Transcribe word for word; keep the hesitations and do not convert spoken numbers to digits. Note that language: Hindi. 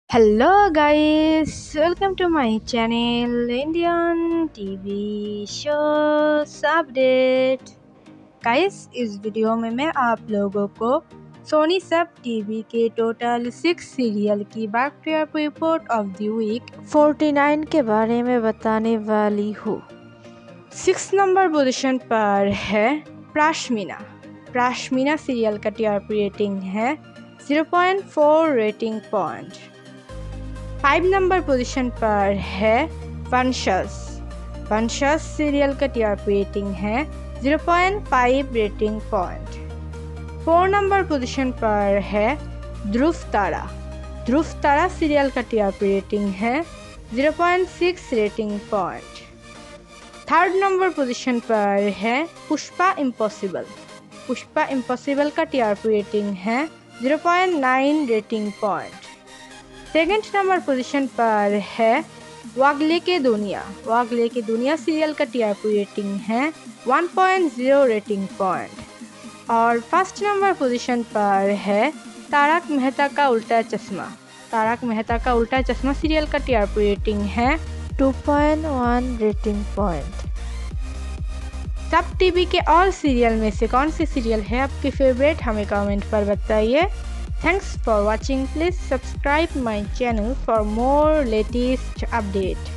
Hello guys, welcome to my channel Indian T V shows update। Guys इस वीडियो में मैं आप लोगों को सोनी सब टीवी के टोटल सिक्स सीरियल की back report of the week forty nine के बारे में बताने वाली हूँ। सिक्स नंबर पोजीशन पर है प्राश्मिना। प्राश्मिना सीरियल का टीआरपी रेटिंग है zero point four rating point. Five number position पर है वंशज। वंशज सीरियल का टीआरपी रेटिंग है zero point five rating point. Four number position पर है ध्रुव तारा। ध्रुव तारा सीरियल का टीआरपी रेटिंग है zero point six rating point. Third number position पर है पुष्पा इम्पॉसिबल। पुष्पा इम्पॉसिबल का टीआरपी रेटिंग है zero point nine rating point. Second number position पर है वागले के दुनिया। वागले के दुनिया सीरियल का टीआरपी रेटिंग है one point zero rating point. और फर्स्ट नंबर पोजीशन पर है तारक मेहता का उल्टा चश्मा। तारक मेहता का उल्टा चश्मा सीरियल का टीआरपी रेटिंग है two point one rating point. SAB TV के और सीरियल में से कौन सी सीरियल है आपकी फेवरेट, हमें कमेंट पर बताइए। Thanks for watching. Please subscribe my channel for more latest update.